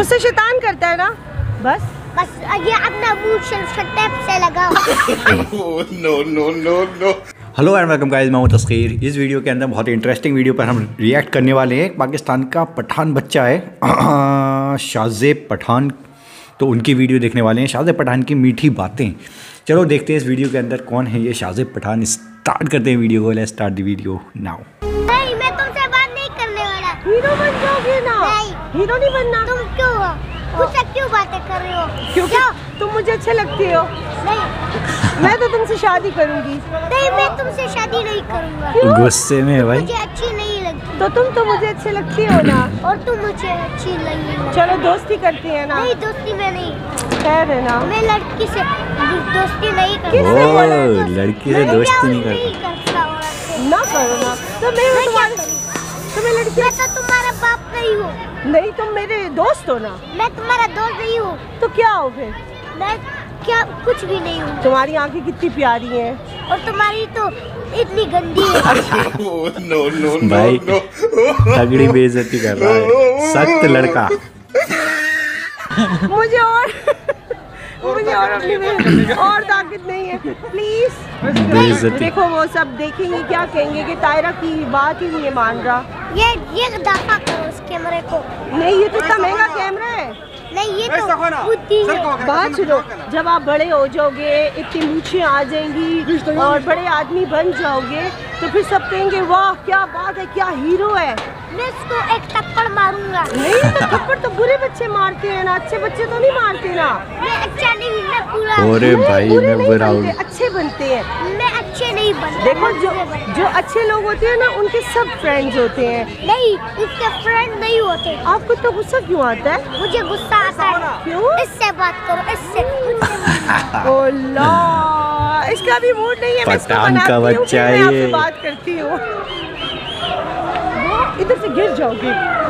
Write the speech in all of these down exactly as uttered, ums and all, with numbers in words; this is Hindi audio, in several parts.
गुस्सा शैतान करता है ना, बस बस ये अपना मुंह टेप से लगाओ। No no no no. Hello and welcome guys, मैं हूं तस्कीर। इस वीडियो के अंदर बहुत ही इंटरेस्टिंग वीडियो पर हम रिएक्ट करने वाले हैं। पाकिस्तान का पठान बच्चा है शाज़ेब पठान, तो उनकी वीडियो देखने वाले हैं। शाज़ेब पठान की मीठी बातें। चलो देखते हैं इस वीडियो के अंदर कौन है ये शाज़ेब पठान। स्टार्ट करते हैं वीडियो को। Let's start the video now. नहीं, मैं तुमसे बात नहीं करने वाला। हीरो बन जाओगे ना? नहीं, हीरो नहीं बनना। तुम क्यों हो? मुझसे क्यों बातें कर रहे हो? क्यों क्या? तुम मुझे अच्छे लगते हो। नहीं, मैं तो तुमसे शादी करूंगी। नहीं, मैं तुमसे शादी नहीं करूंगा। गुस्से में भाई। मुझे अच्छी नहीं लगती। तो तुम तो मुझे अच्छे लगती हो ना। और तुम मुझे अच्छी लगती। चलो दोस्ती करती है ना। नहीं, दोस्ती में नहीं। खैर है ना, मैं लड़की से दोस्ती नहीं करती। किससे बोला? ओ, लड़की से दोस्ती नहीं करती। करता ना करो ना। तो मैं मैं क्या तुम्हारी करूं? तुम्हें लड़की मैं तो तुम्हारा बाप नहीं हूँ। नहीं, तुम मेरे दोस्त हो ना। मैं तुम्हारा दोस्त नहीं हूँ। तो क्या हो फिर? मैं क्या कुछ भी नहीं हूँ। तुम्हारी आंखें कितनी प्यारी हैं। और तुम्हारी तो इतनी गंदी है। नो नो नो भाई नो। तगड़ी बेइज्जती कर रहा है, सख्त लड़का। मुझे और मुझे और और ताकत नहीं है, प्लीज। बेइज्जती। देखो वो सब देखेंगे, क्या कहेंगे कि तायरा की बात ही नहीं मान रहा। ये ये दफा करो उस कैमरे को। नहीं, ये तो इतना महंगा कैमरा है। नहीं, ये तो बुद्धि है। बात सुनो, जब आप बड़े हो जाओगे, इतनी मूछें आ जाएंगी और बड़े आदमी बन जाओगे, तो फिर सब कहेंगे वाह क्या बात है, क्या हीरो है। मैं इसको एक थप्पड़ मारूंगा। नहीं, तो थप्पड़ तो बुरे बच्चे मारते हैं ना, अच्छे बच्चे तो नहीं मारते ना। मैं अच्छा नहीं, मैं बुरा। अरे भाई बुरे मैं नहीं बुरा हूँ। बनते, अच्छे बनते हैं। मैं अच्छे नहीं बनता। देखो मैं जो बुरे बनता। जो अच्छे लोग होते हैं ना, उनके सब फ्रेंड्स होते हैं। नहीं, उसके फ्रेंड नहीं होते। आपको तो गुस्सा क्यों आता है? मुझे गुस्सा आता है। क्यों? इससे बात करो, इससे मुझसे। ओ ला, इसका भी मूड नहीं है। मैं इसको पठान का मनाती हूँ, बच्चा फिर मैं है आपसे ये। बात करती हूँ। इधर से गिर जाओगे।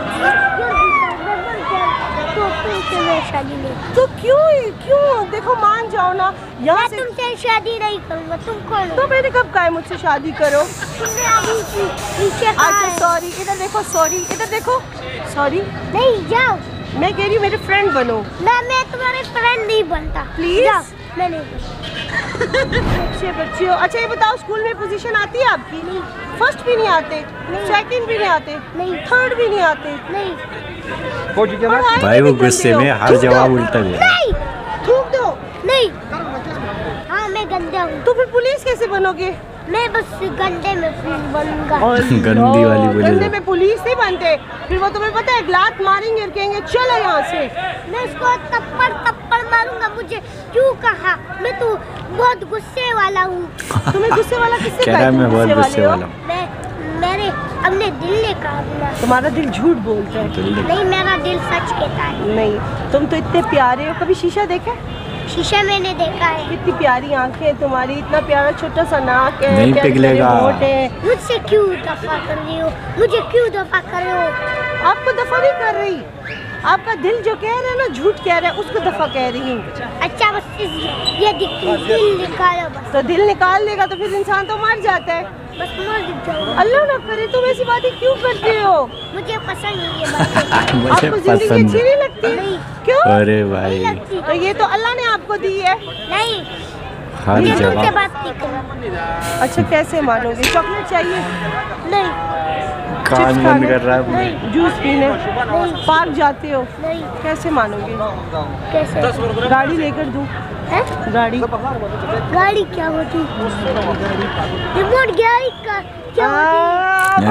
तो तुमसे मैं शादी नहीं। तो क्यों क्यों देखो, मान जाओ ना। यहाँ मैं से तुमसे शादी नहीं करूंगा। तुम कौन हो? तो मैंने कब कहा है मुझसे शादी करो? तुमने अभी नीचे कहा अच्छा है। सॉरी, इधर देखो, सॉरी इधर देखो, सॉरी। नहीं, जाओ। मैं कह रही हूँ मेरे फ्रेंड बनो। मैं मैं तुम्हारे फ्रेंड नहीं बनता। Please? जाओ, मैं नहीं बनता। अच्छे बच्चे हो। अच्छा ये बताओ, स्कूल में पोजीशन आती है आपकी? नहीं, फर्स्ट भी नहीं आते, नहीं। सेकंड भी नहीं आते, नहीं। थर्ड भी नहीं आते। नहीं, पढ़ाई भाई में वो भी गुस्से गंदे में हो। हर थूक दो। जवाब उल्टा दे रहा है। नहीं, थूक दो। नहीं। हाँ, मैं गंदा हूँ। तो फिर पुलिस कैसे बनोगे? मैं बस गंदे में पुलिस बनूंगा। गंदी वाली पुलिस। गंदे में पुलिस नहीं बनते। फिर वो तुम्हें पता है, लात मारेंगे और कहेंगे चलो यहाँ से। मैं उसको थप्पड़ थप्पड़ मारूंगा। मुझे क्यों कहा? मैं तो बहुत गुस्से वाला हूँ। तुम्हें गुस्से वाला किससे कह रहा है मैं बहुत गुस्से हो? वाला हूँ। मैं मेरे अपने दिल ने कहा बोला। तुम्हारा दिल झूठ बोलता है। नहीं, मेरा दिल सच कहता है। नहीं, तुम तो इतने प्यारे हो। कभी शीशा देखा? शीशा मैंने देखा है। कितनी प्यारी आंखें हैं तुम्हारी, इतना प्यारा छोटा सा नाक है, नहीं प्यारे पिघलेगा। प्यारे होंठ हैं। मुझसे क्यों दफा कर रही हो? मुझे क्यों दफा कर रहे हो? आपको दफा नहीं कर रही, आपका दिल जो कह रहा है ना, झूठ कह रहा है, उसको दफा कह रही हूँ। अच्छा, बस इस- ये दिख दिल निकालो बस। तो दिल निकाल देगा तो फिर इंसान तो मर जाता है। बस मर जाओ। अल्लाह ना करे, तुम ऐसी बातें क्यों करते हो? मुझे पसंद नहीं ये बातें। मुझे आपको जिंदगी पसंद अच्छी है। नहीं लगती? नहीं। क्यों? अरे नहीं भाई लगती। तो ये तो अल्लाह ने आपको दी है। नहीं, हर मुझे तुमसे जवाब। बात नहीं करना। अच्छा कैसे मानोगे? चॉकलेट चाहिए? नहीं, कान चिप्स बंद खाने? कर रहा है। नहीं, जूस पीने? नहीं, पार्क जाते हो? नहीं। कैसे मानोगे? कैसे? गाड़ी लेकर दूं? है? गाड़ी? गाड़ी क्या होती? रिमोट गाड़ी का क्या होती?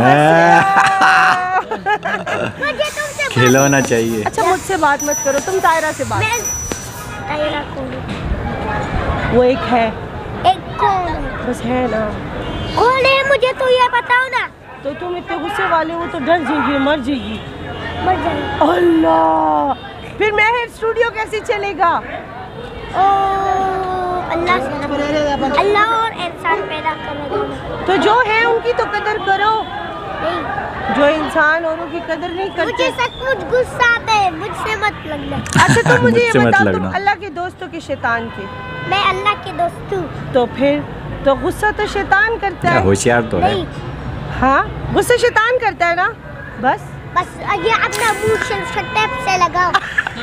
आ, बस। मुझे तुमसे बात- खिलौना चाहिए। अच्छा मुझसे बात मत करो, तुम तायरा से बात। मैं तायरा कौन हूँ? वो एक है, एक कौन हूँ? बस है ना। कौन है मुझे तो ये बताओ ना। तो तुम इतने गुस्से वाले हो तो डर जाएगी, मर जाएगी। मर जाए। अल्लाह, फिर मेहर स्टूडियो कैसे चलेगा? ओ अल्लाह से अल्लाह और इंसान पैदा करेगा। तो जो है उनकी तो कदर करो। नहीं, जो इंसान औरों की कदर नहीं मुझे करते। सचमुच गुस्सा आता है। मुझसे मत लगना। अच्छा तुम मुझे ये मुझसे मत बताओ, तुम लगना। अल्लाह के दोस्तों के शैतान के? मैं अल्लाह के दोस्त हूँ। तो फिर तो गुस्सा तो शैतान करता क्या है। होशियार तो है। नहीं, हाँ, गुस्सा शैतान करता है ना, बस। बस ये अपना मुंह टेप से लगाओ।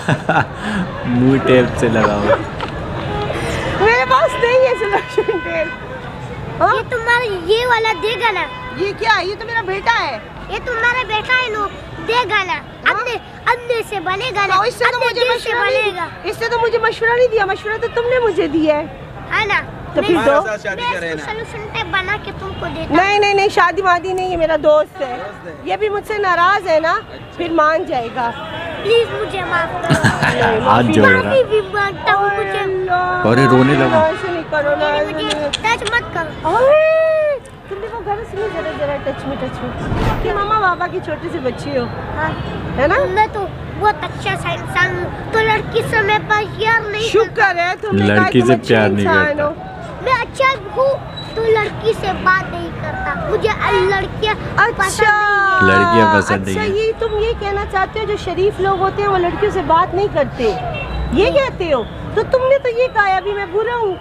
मुंह टेप से लगाओ। मेरे पास नहीं है सिलेक्शन टेप। हाँ? ये तुम्हारा ये वाला देगा ना, ये क्या? ये तो मेरा बेटा है। ये तुम्हारा बेटा है नो, देगा ना। अंधे अंधे से बनेगा ना, तो इससे तो अंधे मुझे दिल से मशवरा नहीं बनेगा, दिया। इससे तो मुझे मशवरा नहीं दिया, मशवरा तो तुमने मुझे दिया है। है ना? तो फिर दो। मैं इसको सॉल्यूशन टेप बना के तुमको देता। नहीं नहीं नहीं, शादी वादी नहीं है, मेरा दोस्त है। ये भी मुझसे नाराज है ना, फिर मान जाएगा। प्लीज मुझे माफ करो। हाथ जोड़ रहा। माफी भी मांगता हूँ, मुझे अरे रोने लगा। ऐसे नहीं करो ना, मुझे टच मत करो। अरे, तुमने वो घर से नहीं, जरा जरा टच में टच में कि मामा बाबा की छोटी सी बच्ची हो, हाँ, है ना? मैं तो बहुत अच्छा सा इंसान हूँ, तो लड़की से मैं प्यार नहीं शुक्र है तुमने कहा लड़की तुम से अच्छे प्यार नहीं इंसान करता। हो। मैं अच्छा हूँ तो लड़की से बात नहीं करता, मुझे लड़कियाँ अच्छा, लड़कियां पसंद अच्छा, नहीं है। ये तुम ये कहना चाहते हो जो शरीफ लोग होते हैं वो लड़कियों से बात नहीं करते, ये कहते हो? तो तुमने तो ये कहा अभी मैं बुरा हूँ।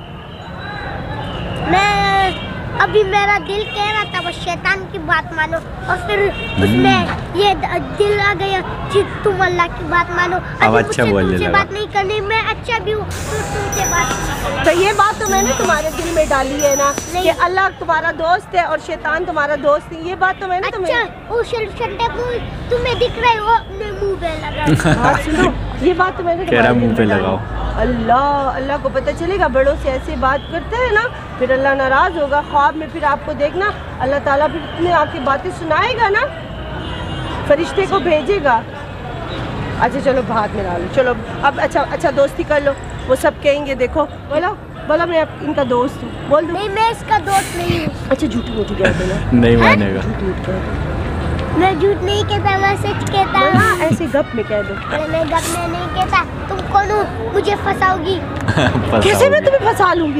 मैं अभी मेरा दिल कह रहा था वो शैतान की बात मानो, और फिर उसमें ये द- दिल आ गया कि तुम अल्लाह की बात मानो। अब अभी अच्छा मुझसे बोलने तुमसे लगा। बात नहीं करनी, मैं अच्छा भी हूँ तो तुमसे बात। तो ये बात तो मैंने तुम्हारे दिल में डाली है ना नहीं। कि अल्लाह तुम्हारा दोस्त है और शैतान तुम्हारा दोस्त नहीं, ये बात तो मैंने अच्छा, तुम्हें। वो शंटे तुम्हें दिख रहे हो अपने मुंह पे लगा। हाँ, सुनो, ये बात तो मैंने कह रहा तुम्हारे मुंह दिल पे में लगाओ। डाली। अल्लाह अल्लाह को पता चलेगा, बड़ों से ऐसे बात करते हैं ना, फिर अल्लाह नाराज होगा। ख्वाब में फिर आपको देखना अल्लाह ताला फिर इतनी आपकी बातें सुनाएगा ना, फरिश्ते को भेजेगा। अच्छा चलो भाग में डालो, चलो अब अच्छा अच्छा दोस्ती कर लो। वो सब कहेंगे देखो, बोलो बोलो मैं आप इनका दोस्त हूँ, बोल दो। नहीं, मैं इसका दोस्त नहीं हूँ। अच्छा झूठी मूठी कह दो ना, नहीं मानेगा। झूठ मूठ कह दो। मैं झूठ नहीं कहता, मैं सच कहता हूँ। हाँ, ऐसे गप में कह दो। अरे मैं गप में नहीं कहता, तुम कौन हो मुझे फंसाओगी? कैसे मैं तुम्हें फंसा लूंगी?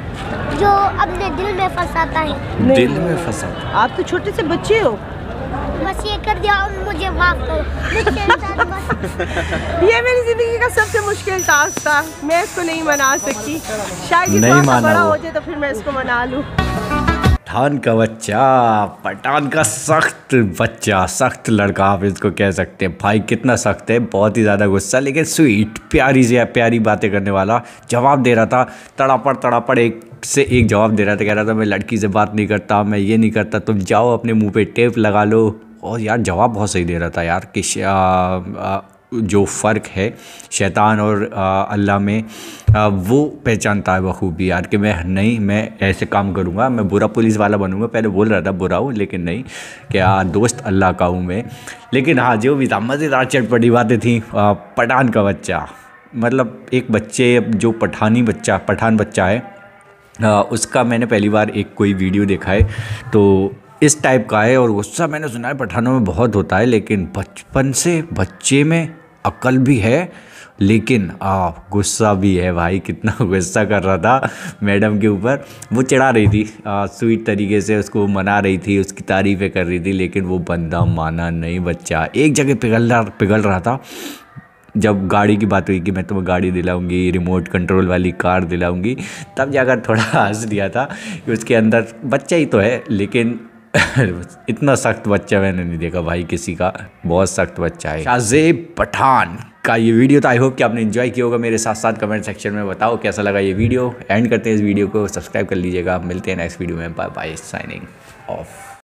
जो अपने दिल में फंसाता है। दिल में फंसा। आप तो छोटे से बच्चे हो। बस ये कर दिया और मुझे माफ करो। मुझसे इंसान बस- ये मेरी जिंदगी का सबसे मुश्किल टास्क था, मैं इसको नहीं मना सकी। शायद ये नहीं थोड़ा सा माना बड़ा वो। हो जाए तो फिर मैं इसको मना लूँ। पठान का बच्चा, पठान का सख्त बच्चा, सख्त लड़का आप इसको कह सकते हैं। भाई कितना सख्त है, बहुत ही ज़्यादा गुस्सा लेकिन स्वीट, प्यारी से प्यारी बातें करने वाला। जवाब दे रहा था तड़ापड़ तड़ापड़, एक से एक जवाब दे रहा था। कह रहा था मैं लड़की से बात नहीं करता, मैं ये नहीं करता, तुम जाओ अपने मुंह पे टेप लगा लो। और यार जवाब बहुत सही दे रहा था यार कि आ, आ, जो फ़र्क है शैतान और आ, अल्लाह में, आ, वो पहचानता है बखूबी यार कि मैं नहीं, मैं ऐसे काम करूँगा, मैं बुरा पुलिस वाला बनूँगा। पहले बोल रहा था बुरा हूँ, लेकिन नहीं, क्या दोस्त अल्लाह का हूँ मैं। लेकिन हाँ, जो भी था मज़ेदार चटपटी बातें थी। आ, पठान का बच्चा मतलब एक बच्चे जो पठानी बच्चा पठान बच्चा है, आ, उसका मैंने पहली बार एक कोई वीडियो देखा है तो इस टाइप का है। और गुस्सा मैंने सुना है पठानों में बहुत होता है, लेकिन बचपन से बच्चे में अक्ल भी है लेकिन आ गुस्सा भी है। भाई कितना गुस्सा कर रहा था मैडम के ऊपर, वो चिढ़ा रही थी आ, स्वीट तरीके से उसको मना रही थी, उसकी तारीफ़ें कर रही थी, लेकिन वो बंदा माना नहीं। बच्चा एक जगह पिघल रहा पिघल रहा था जब गाड़ी की बात हुई कि मैं तुम्हें गाड़ी दिलाऊंगी, रिमोट कंट्रोल वाली कार दिलाऊंगी, तब जाकर थोड़ा हंस दिया था कि उसके अंदर बच्चा ही तो है, लेकिन इतना सख्त बच्चा मैंने नहीं देखा भाई किसी का, बहुत सख्त बच्चा है। शाहज़ेब पठान का ये वीडियो था। आई होप कि आपने एंजॉय किया होगा। मेरे साथ साथ कमेंट सेक्शन में बताओ कैसा लगा ये वीडियो। एंड करते हैं इस वीडियो को, सब्सक्राइब कर लीजिएगा। मिलते हैं नेक्स्ट वीडियो में। Bye bye, signing of.